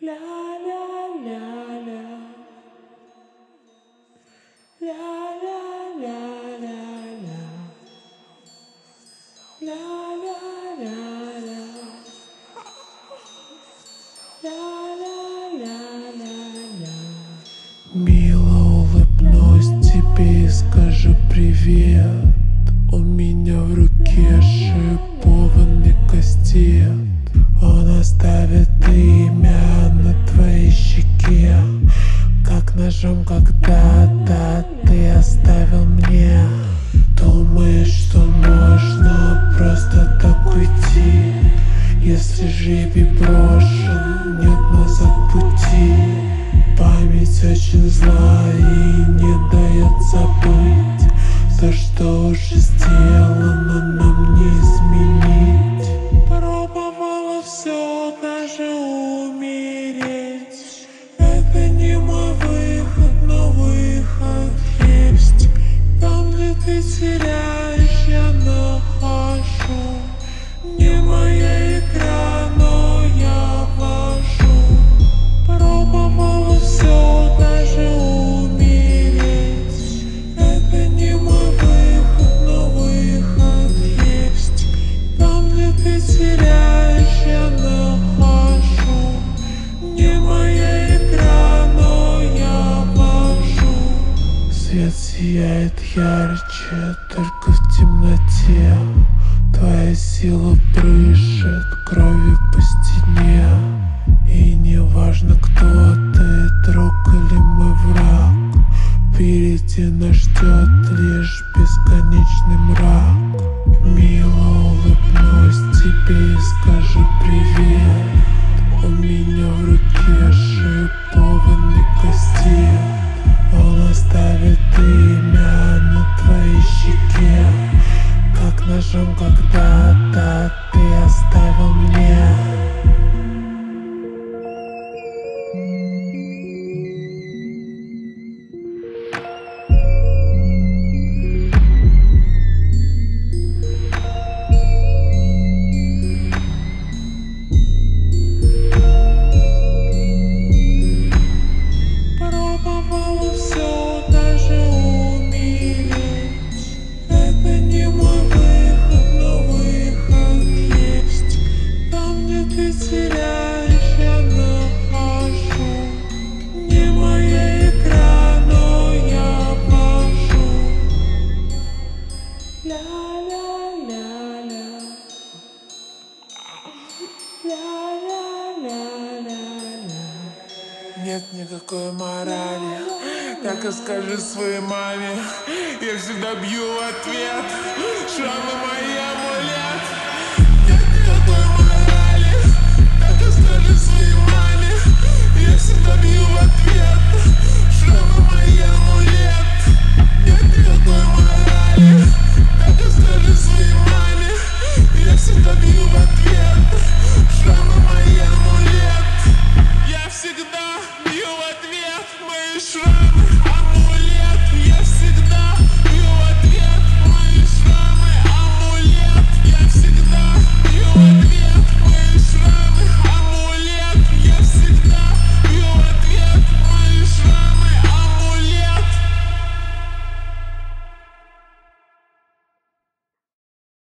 La la la la. La la la la la. La la la la. La la la la la. Мило улыбнусь тебе и скажу привет. У меня в руке шипованный кастет. Он оставит имя на твоей щеке, как ножом когда-то ты оставил мне. Думаешь, что можно просто так уйти? Если жребий брошен, нет назад пути. Память очень зла и не дает забыть то, что уже сделано, нам не изменить. Пробовала все, даже умереть. Это не мой выход, но выход есть. Там, где ты теряешь, я нахожу. Не моя игра, но я вожу. Пробовала все, даже умереть. Это не мой выход, но выход есть. Там, где ты теряешь, я нахожу. Не моя игра, но я вожу. Свет сияет ярче, только в темноте. Твоя сила брызжет кровью по стене. И не важно, кто ты, друг или мой враг, впереди нас ждет лишь бесконечный мрак. Мило улыбнусь тебе и скажу привет. У меня в руке шипованный кастет. Он оставит имя на твоей щеке, как ножом когда-то ты оставил мне. Пробовала все, даже умереть. Это не мой выход, но выход есть. Там, где ты теряешь, я нахожу. Не моя игра, но я вожу. Ля-ля-ля-ля. Ля-ля-ля-ля-ля. Нет никакой морали, так и скажи своей маме. Я всегда бью в ответ. Шрамы мои.